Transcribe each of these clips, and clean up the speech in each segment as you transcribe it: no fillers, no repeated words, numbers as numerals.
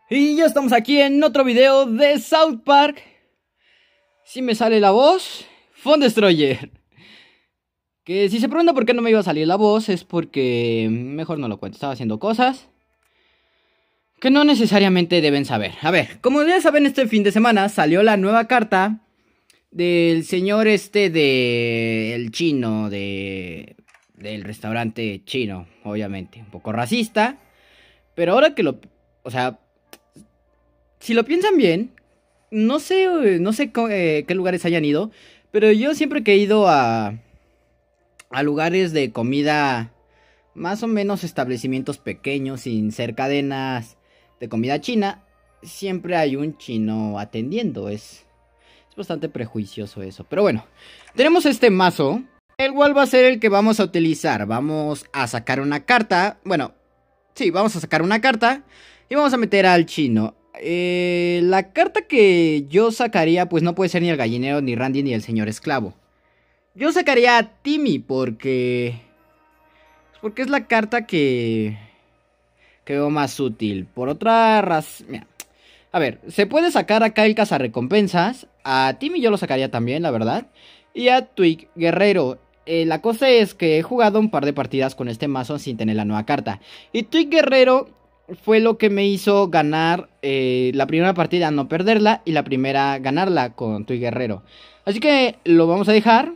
Y ya estamos aquí en otro video de South Park. Si me sale la voz, Phone Destroyer. Que si se pregunta por qué no me iba a salir la voz, es porque mejor no lo cuento. Estaba haciendo cosas que no necesariamente deben saber. A ver, como ya saben, este fin de semana salió la nueva carta del señor el chino del restaurante chino, obviamente. Un poco racista. Pero ahora que o sea, si lo piensan bien, no sé qué lugares hayan ido, pero yo siempre que he ido a lugares de comida, más o menos establecimientos pequeños, sin ser cadenas de comida china, siempre hay un chino atendiendo. Es bastante prejuicioso eso. Pero bueno, tenemos este mazo, el cual va a ser el que vamos a utilizar. Vamos a sacar una carta. Bueno, sí, vamos a sacar una carta y vamos a meter al chino. La carta que yo sacaría, pues no puede ser ni el gallinero, ni Randy, ni el señor esclavo. Yo sacaría a Timmy porque es la carta que veo más útil. Por otra razón, a ver, se puede sacar acá el cazarrecompensas. A Timmy yo lo sacaría también, la verdad. Y a Twig Guerrero. La cosa es que he jugado un par de partidas con este mazo sin tener la nueva carta. Y Twig Guerrero fue lo que me hizo ganar la primera partida, no perderla, y la primera ganarla con Twig Guerrero. Así que lo vamos a dejar.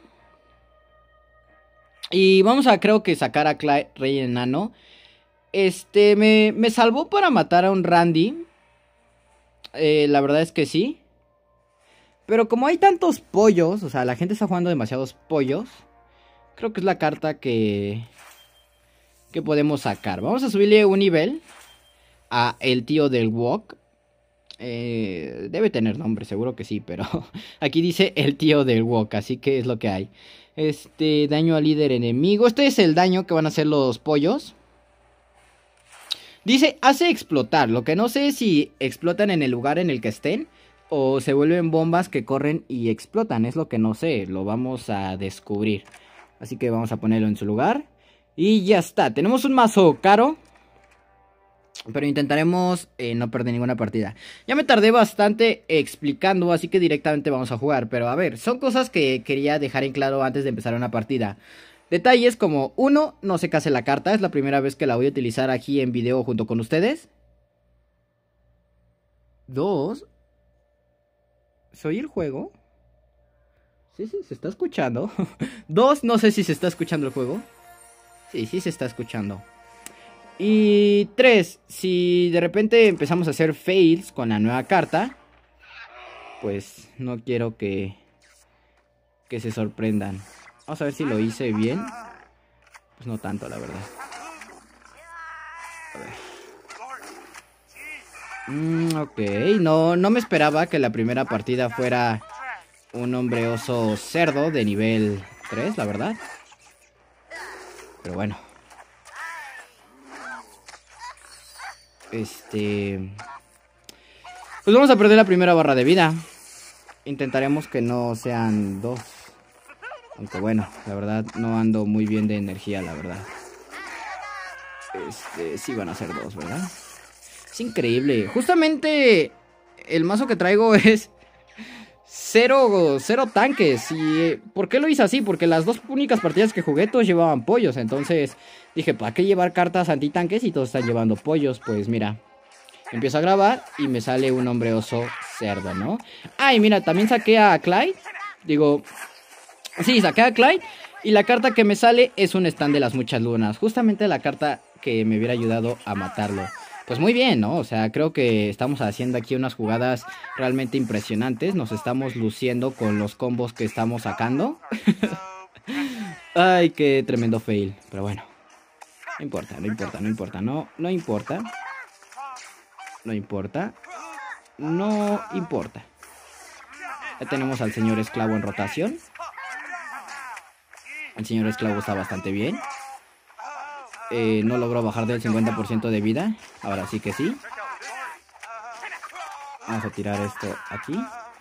Y vamos a, creo que, sacar a Clyde Rey Enano. Me salvó para matar a un Randy. La verdad es que sí. Pero como hay tantos pollos, o sea, la gente está jugando demasiados pollos, creo que es la carta que podemos sacar. Vamos a subirle un nivel a el tío del Wok. Debe tener nombre, seguro que sí, pero aquí dice el tío del Wok, así que es lo que hay. Daño al líder enemigo. Este es el daño que van a hacer los pollos. Dice, hace explotar. Lo que no sé es si explotan en el lugar en el que estén o se vuelven bombas que corren y explotan. Es lo que no sé, lo vamos a descubrir. Así que vamos a ponerlo en su lugar. Y ya está, tenemos un mazo caro, pero intentaremos no perder ninguna partida. Ya me tardé bastante explicando, así que directamente vamos a jugar. Pero a ver, son cosas que quería dejar en claro antes de empezar una partida. Detalles como, 1, no se case la carta. Es la primera vez que la voy a utilizar aquí en video junto con ustedes. 2, ¿se oye el juego? Sí, se está escuchando. 2, no sé si se está escuchando el juego. Sí, se está escuchando. Y 3, si de repente empezamos a hacer fails con la nueva carta, pues no quiero que se sorprendan. Vamos a ver si lo hice bien. Pues no tanto, la verdad. A ver. Ok, no me esperaba que la primera partida fuera un hombre oso cerdo de nivel 3, la verdad. Pero bueno. Pues vamos a perder la primera barra de vida. Intentaremos que no sean 2. Aunque bueno, la verdad no ando muy bien de energía, la verdad. Sí van a ser 2, ¿verdad? Es increíble. Justamente el mazo que traigo es cero tanques. ¿Y por qué lo hice así? Porque las 2 únicas partidas que jugué todos llevaban pollos. Entonces dije, ¿para qué llevar cartas antitanques si todos están llevando pollos? Pues mira, empiezo a grabar y me sale un hombre oso cerdo, ¿no? Ay, mira, también saqué a Clyde. Digo, sí, saqué a Clyde. Y la carta que me sale es un stand de las muchas lunas. Justamente la carta que me hubiera ayudado a matarlo. Pues muy bien, ¿no? O sea, creo que estamos haciendo aquí unas jugadas realmente impresionantes. Nos estamos luciendo con los combos que estamos sacando. Ay, qué tremendo fail. Pero bueno, no importa. Ya tenemos al señor esclavo en rotación. El señor esclavo está bastante bien. No logró bajar del 50% de vida. Ahora sí que sí. Vamos a tirar esto aquí.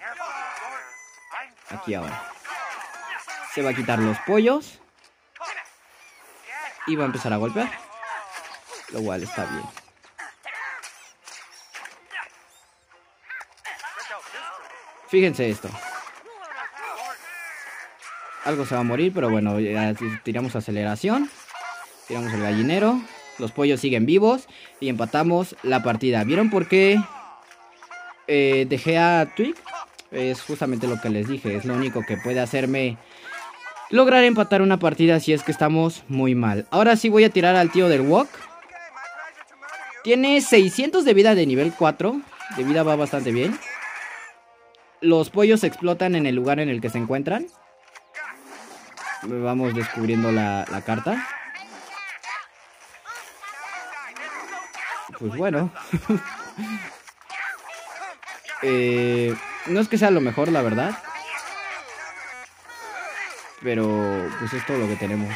Aquí ahora. Se va a quitar los pollos. Y va a empezar a golpear. Lo cual está bien. Fíjense esto. Algo se va a morir, pero bueno, ya tiramos aceleración. Tiramos el gallinero. Los pollos siguen vivos. Y empatamos la partida. ¿Vieron por qué dejé a Twig? Es justamente lo que les dije. Es lo único que puede hacerme lograr empatar una partida si es que estamos muy mal. Ahora sí voy a tirar al tío del Wok. Tiene 600 de vida de nivel 4. De vida va bastante bien. Los pollos explotan en el lugar en el que se encuentran. Vamos descubriendo la carta. Pues bueno. No es que sea lo mejor, la verdad. Pero pues es todo lo que tenemos.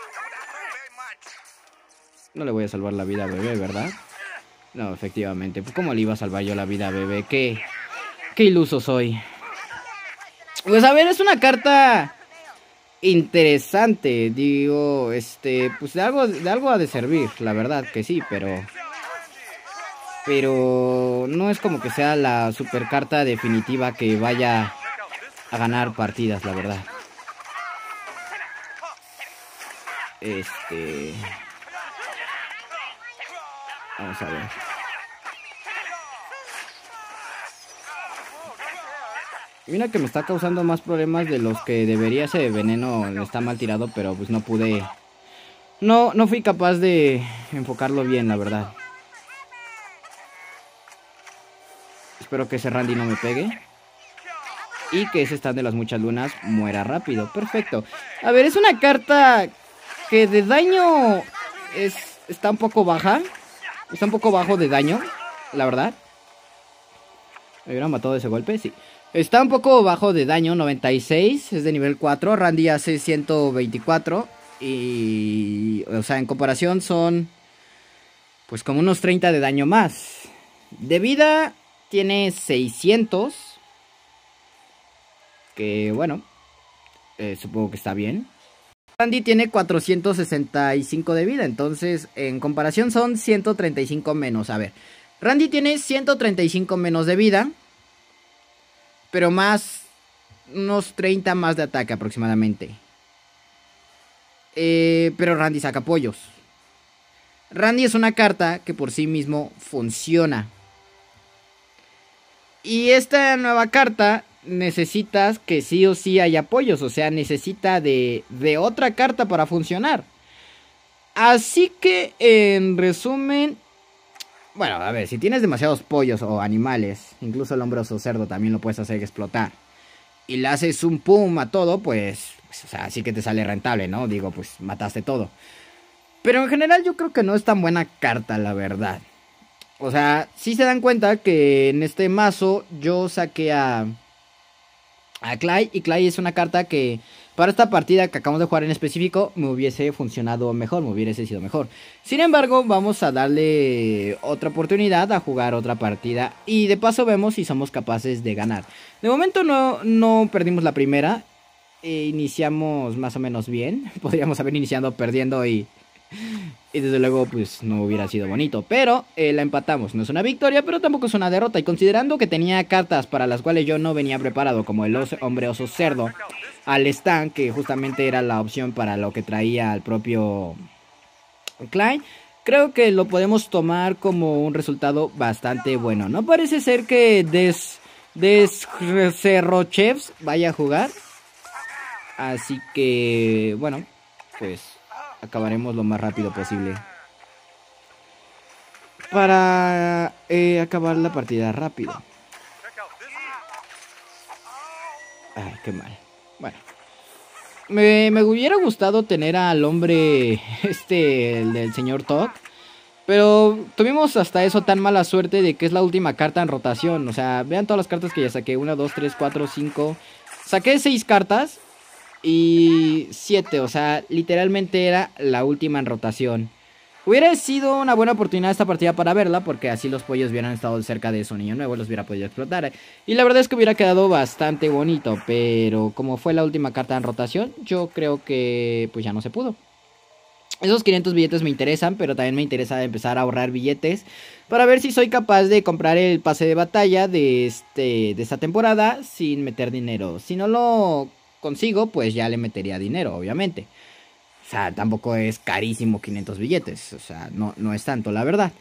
No le voy a salvar la vida a bebé, ¿verdad? No, efectivamente. Pues ¿cómo le iba a salvar yo la vida a bebé? Qué iluso soy. Pues a ver, es una carta interesante. Digo, pues de algo ha de servir, la verdad que sí, pero no es como que sea la super carta definitiva que vaya a ganar partidas, la verdad. Vamos a ver. Mira que me está causando más problemas de los que debería. Ese veneno está mal tirado, pero pues no pude. No fui capaz de enfocarlo bien, la verdad. Espero que ese Randy no me pegue. Y que ese stand de las muchas lunas muera rápido. Perfecto. A ver, es una carta que de daño está un poco baja. Está un poco bajo de daño, la verdad. ¿Me hubieran matado de ese golpe? Sí. Está un poco bajo de daño, 96. Es de nivel 4. Randy hace 124. Y... o sea, en comparación son... pues como unos 30 de daño más. De vida tiene 600. Que bueno, supongo que está bien. Randy tiene 465 de vida. Entonces, en comparación son 135 menos. A ver, Randy tiene 135 menos de vida. Pero más, unos 30 más de ataque aproximadamente. Pero Randy saca pollos. Randy es una carta que por sí mismo funciona. Y esta nueva carta necesitas que sí o sí haya pollos. O sea, necesita de otra carta para funcionar. Así que, en resumen... bueno, a ver, si tienes demasiados pollos o animales, incluso el hombroso cerdo también lo puedes hacer explotar, y le haces un pum a todo, pues o sea, sí que te sale rentable, ¿no? Digo, pues mataste todo. Pero en general yo creo que no es tan buena carta, la verdad. O sea, sí se dan cuenta que en este mazo yo saqué a Clay, y Clay es una carta que para esta partida que acabamos de jugar en específico me hubiese funcionado mejor, me hubiese sido mejor. Sin embargo, vamos a darle otra oportunidad a jugar otra partida y de paso vemos si somos capaces de ganar. De momento no perdimos la primera, iniciamos más o menos bien. Podríamos haber iniciado perdiendo y desde luego pues no hubiera sido bonito, pero la empatamos. No es una victoria, pero tampoco es una derrota. Y considerando que tenía cartas para las cuales yo no venía preparado, como el hombre oso cerdo, al stand, que justamente era la opción para lo que traía el propio Klein, creo que lo podemos tomar como un resultado bastante bueno. No parece ser que Cerrochevs vaya a jugar, así que bueno, pues acabaremos lo más rápido posible para acabar la partida rápido. Ay, qué mal. Bueno, me hubiera gustado tener al hombre el del señor Todd, pero tuvimos hasta eso tan mala suerte de que es la última carta en rotación. O sea, vean todas las cartas que ya saqué. 1, 2, 3, 4, 5. Saqué 6 cartas y 7, o sea, literalmente era la última en rotación. Hubiera sido una buena oportunidad esta partida para verla, porque así los pollos hubieran estado cerca de su niño nuevo, los hubiera podido explotar. Y la verdad es que hubiera quedado bastante bonito, pero como fue la última carta en rotación, yo creo que pues ya no se pudo. Esos 500 billetes me interesan, pero también me interesa empezar a ahorrar billetes para ver si soy capaz de comprar el pase de batalla de esta temporada sin meter dinero. Si no lo consigo, pues ya le metería dinero, obviamente. O sea, tampoco es carísimo 500 billetes, o sea, no es tanto, la verdad.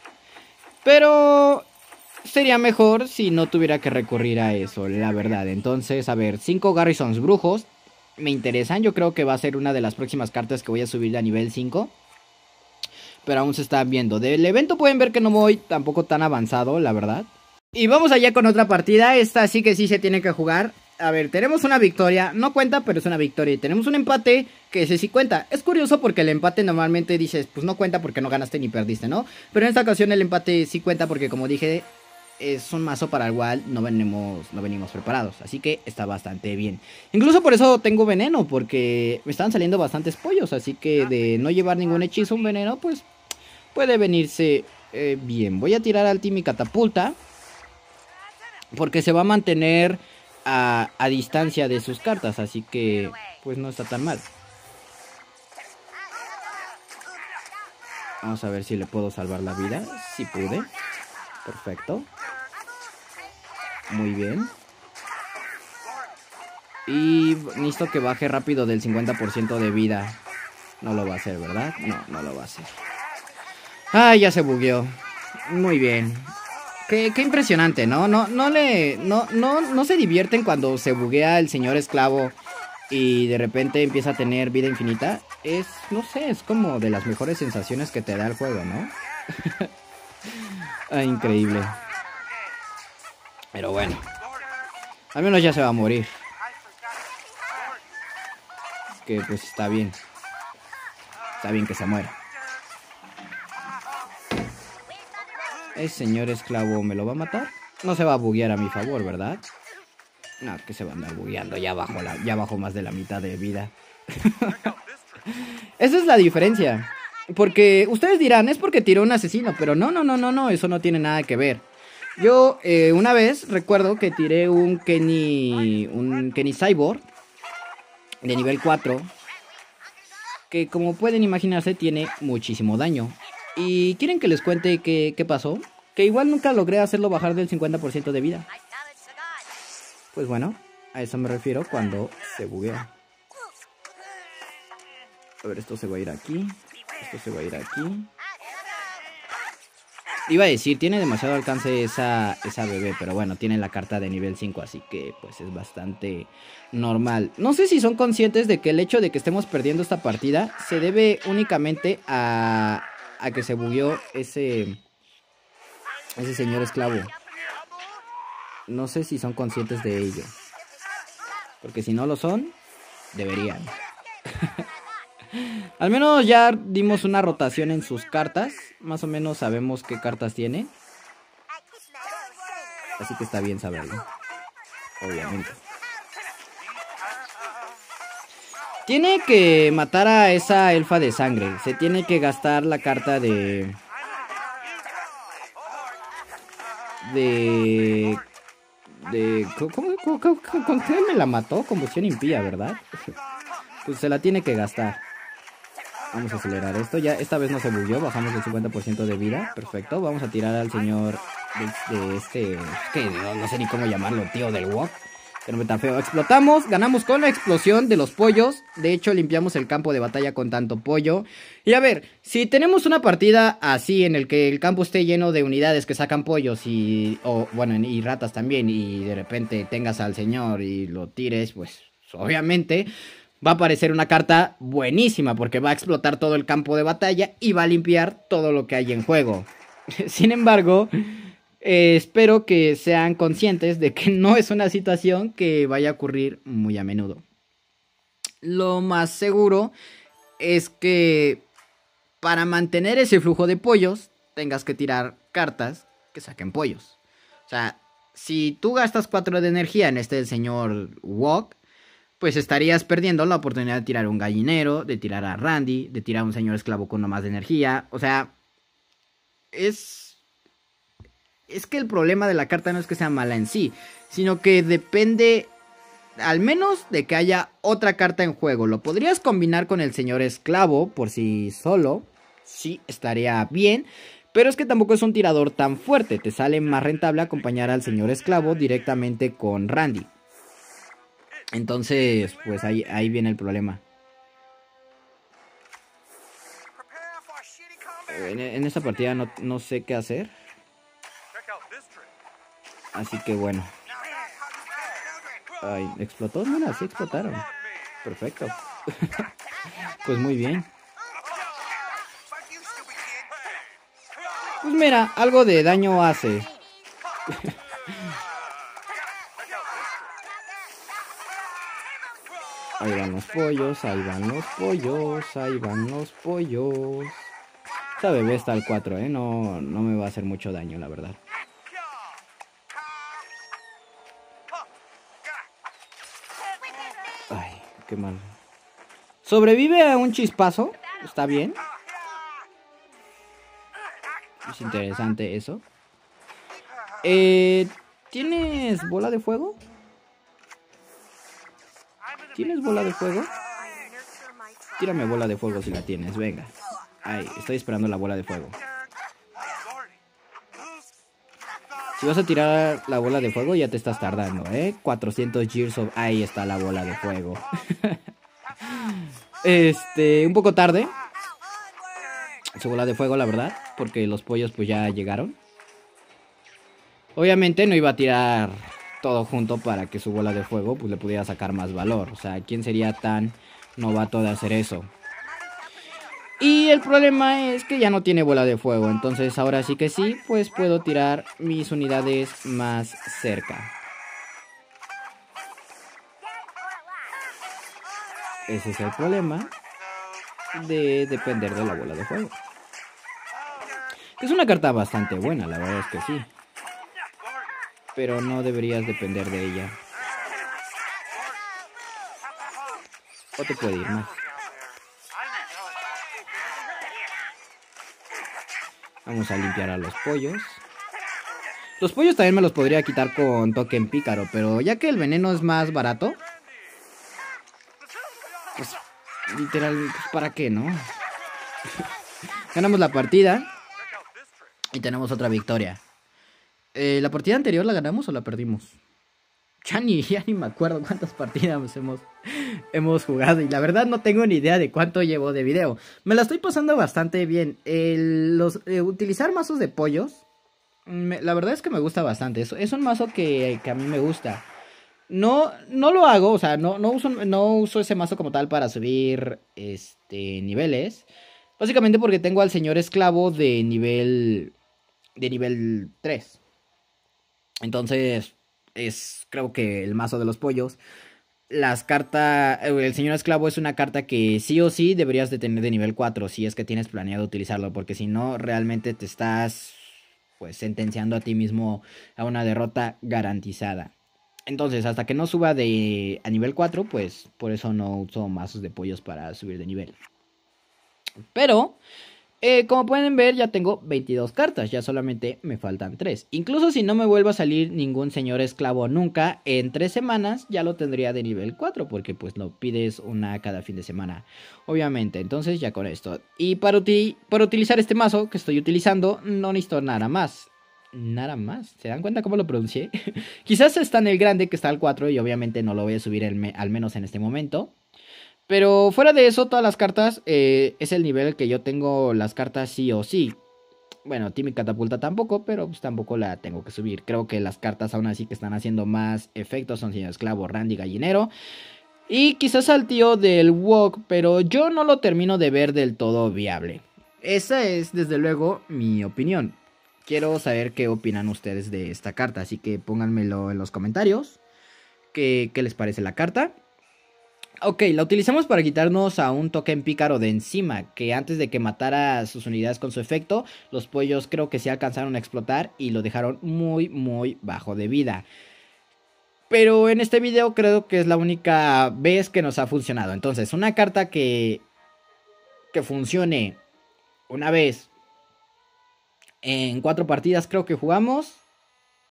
Pero sería mejor si no tuviera que recurrir a eso, la verdad. Entonces, a ver, 5 Garrisons brujos me interesan. Yo creo que va a ser una de las próximas cartas que voy a subir a nivel 5. Pero aún se está viendo. Del evento pueden ver que no voy tampoco tan avanzado, la verdad. Y vamos allá con otra partida. Esta sí que sí se tiene que jugar. A ver, tenemos una victoria. No cuenta, pero es una victoria. Y tenemos un empate, que ese sí cuenta. Es curioso porque el empate normalmente dices, pues no cuenta porque no ganaste ni perdiste, ¿no? Pero en esta ocasión el empate sí cuenta porque, como dije, es un mazo para el cual no venimos preparados. Así que está bastante bien. Incluso por eso tengo veneno, porque me están saliendo bastantes pollos. Así que de no llevar ningún hechizo, un veneno, pues puede venirse bien. Voy a tirar al team mi catapulta, porque se va a mantener a distancia de sus cartas. Así que pues no está tan mal. Vamos a ver si le puedo salvar la vida. Si pude. Perfecto. Muy bien. Y necesito que baje rápido del 50% de vida. No lo va a hacer, ¿verdad? No lo va a hacer. Ah, ya se bugueó. Muy bien. Qué impresionante, ¿no? No se divierten cuando se buguea el señor esclavo y de repente empieza a tener vida infinita. Es, no sé, es como de las mejores sensaciones que te da el juego, ¿no? Ah, increíble. Pero bueno, al menos ya se va a morir. Que pues está bien. Está bien que se muera. ¿El señor esclavo me lo va a matar? No se va a buguear a mi favor, ¿verdad? No, que se va a andar bugueando. Ya bajó más de la mitad de vida. Esa es la diferencia. Porque ustedes dirán, es porque tiró un asesino. Pero no, eso no tiene nada que ver. Yo una vez recuerdo que tiré un Kenny Cyborg de nivel 4, que como pueden imaginarse tiene muchísimo daño. ¿Y quieren que les cuente qué pasó? Que igual nunca logré hacerlo bajar del 50% de vida. Pues bueno, a eso me refiero cuando se buguea. A ver, esto se va a ir aquí. Esto se va a ir aquí. Iba a decir, tiene demasiado alcance esa bebé, pero bueno, tiene la carta de nivel 5, así que pues es bastante normal. No sé si son conscientes de que el hecho de que estemos perdiendo esta partida se debe únicamente a que se bugueó ese señor esclavo. No sé si son conscientes de ello, porque si no lo son, deberían. Al menos ya dimos una rotación en sus cartas. Más o menos sabemos qué cartas tiene. Así que está bien saberlo. Obviamente. Tiene que matar a esa elfa de sangre. Se tiene que gastar la carta de... ¿Con qué me la mató? Convulsión impía, ¿verdad? Pues se la tiene que gastar. Vamos a acelerar esto. Ya esta vez no se bugueó. Bajamos el 50% de vida. Perfecto. Vamos a tirar al señor de este... que no sé ni cómo llamarlo. Tío del WoW. Pero no tan feo. Explotamos. Ganamos con la explosión de los pollos. De hecho, limpiamos el campo de batalla con tanto pollo. Y a ver, si tenemos una partida así en el que el campo esté lleno de unidades que sacan pollos y ratas también, y de repente tengas al señor y lo tires, pues obviamente va a aparecer una carta buenísima porque va a explotar todo el campo de batalla y va a limpiar todo lo que hay en juego. Sin embargo, espero que sean conscientes de que no es una situación que vaya a ocurrir muy a menudo. Lo más seguro es que para mantener ese flujo de pollos tengas que tirar cartas que saquen pollos. O sea, si tú gastas 4 de energía en este señor Walk, pues estarías perdiendo la oportunidad de tirar un gallinero, de tirar a Randy, de tirar a un señor esclavo con no más de energía. O sea, es que el problema de la carta no es que sea mala en sí, sino que depende al menos de que haya otra carta en juego. Lo podrías combinar con el señor esclavo por sí solo. Sí, estaría bien. Pero es que tampoco es un tirador tan fuerte. Te sale más rentable acompañar al señor esclavo directamente con Randy. Entonces, pues ahí viene el problema. En esta partida no sé qué hacer. Así que bueno. Ay, ¿explotó? Mira, sí explotaron. Perfecto. Pues muy bien. Pues mira, algo de daño hace. Ahí van los pollos, ahí van los pollos, ahí van los pollos. Esta bebé está al 4, no me va a hacer mucho daño, la verdad. Ay, qué mal. Sobrevive a un chispazo. Está bien. Es interesante eso. ¿Tienes bola de fuego? ¿Tienes bola de fuego? Tírame bola de fuego si la tienes, venga. Ay, estoy esperando la bola de fuego. Si vas a tirar la bola de fuego ya te estás tardando, 400 years of... Ahí está la bola de fuego. Un poco tarde su bola de fuego, la verdad, porque los pollos pues ya llegaron. Obviamente no iba a tirar todo junto para que su bola de fuego pues le pudiera sacar más valor. O sea, ¿quién sería tan novato de hacer eso? Y el problema es que ya no tiene bola de fuego. Entonces ahora sí que sí, pues puedo tirar mis unidades más cerca. Ese es el problema de depender de la bola de fuego. Es una carta bastante buena, la verdad es que sí. Pero no deberías depender de ella. O te puede ir más. Vamos a limpiar a los pollos. Los pollos también me los podría quitar con token pícaro, pero ya que el veneno es más barato, pues literal, pues, ¿para qué, no? Ganamos la partida y tenemos otra victoria. ¿La partida anterior la ganamos o la perdimos? Ya ni me acuerdo cuántas partidas hemos jugado. Y la verdad no tengo ni idea de cuánto llevo de video. Me la estoy pasando bastante bien. Utilizar mazos de pollos, la verdad es que me gusta bastante. Es un mazo que a mí me gusta. No lo hago, o sea, no uso ese mazo como tal para subir niveles. Básicamente porque tengo al señor esclavo de nivel 3. Entonces creo que el mazo de los pollos. Las cartas, el señor esclavo es una carta que sí o sí deberías de tener de nivel 4 si es que tienes planeado utilizarlo, porque si no realmente te estás pues sentenciando a ti mismo a una derrota garantizada. Entonces hasta que no suba a nivel 4, pues por eso no uso mazos de pollos para subir de nivel. Pero como pueden ver, ya tengo 22 cartas, ya solamente me faltan 3. Incluso si no me vuelve a salir ningún señor esclavo nunca, en 3 semanas ya lo tendría de nivel 4, porque pues lo pides una cada fin de semana, obviamente. Entonces ya con esto. Y para utilizar este mazo que estoy utilizando, no necesito nada más. Nada más, ¿se dan cuenta cómo lo pronuncié? Quizás está en el grande que está al 4 y obviamente no lo voy a subir al menos en este momento. Pero fuera de eso, todas las cartas es el nivel que yo tengo las cartas sí o sí. Bueno, Timmy Catapulta tampoco, pero pues tampoco la tengo que subir. Creo que las cartas aún así que están haciendo más efectos son Señor Esclavo, Randy Gallinero. Y quizás al tío del Wok, pero yo no lo termino de ver del todo viable. Esa es desde luego mi opinión. Quiero saber qué opinan ustedes de esta carta, así que pónganmelo en los comentarios. ¿Qué les parece la carta? Ok, la utilizamos para quitarnos a un token pícaro de encima, que antes de que matara sus unidades con su efecto, los pollos creo que sí alcanzaron a explotar y lo dejaron muy bajo de vida. Pero en este video creo que es la única vez que nos ha funcionado. Entonces, una carta que funcione una vez en 4 partidas creo que jugamos,